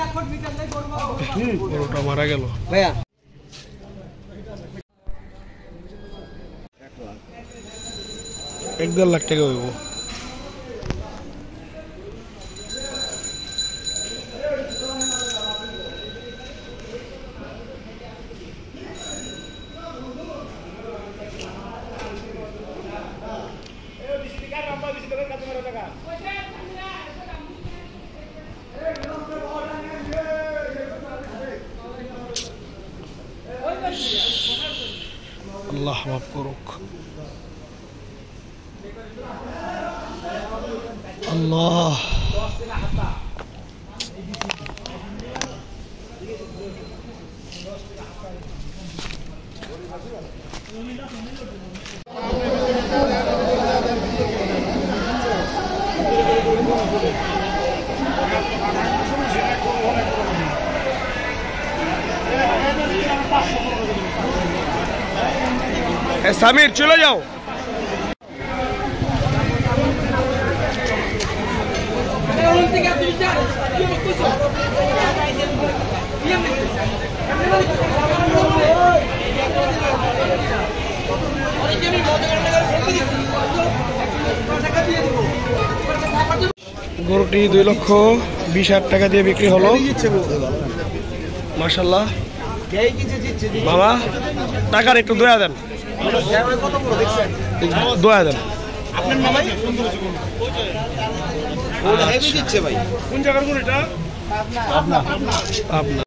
গরুটা মারা গেল ভাইয়া। 1.5 লাখ টাকা হইব। আল্লাহ মাফ করুক। আল্লাহ সামির চলে যাও। গরুটি 2,20,000 টাকা দিয়ে বিক্রি হলো। মাশাআল্লাহ বাবা, টাকার একটু দয়া দেন, দয়া দেন। কোন জায়গার গরু এটা? আপনার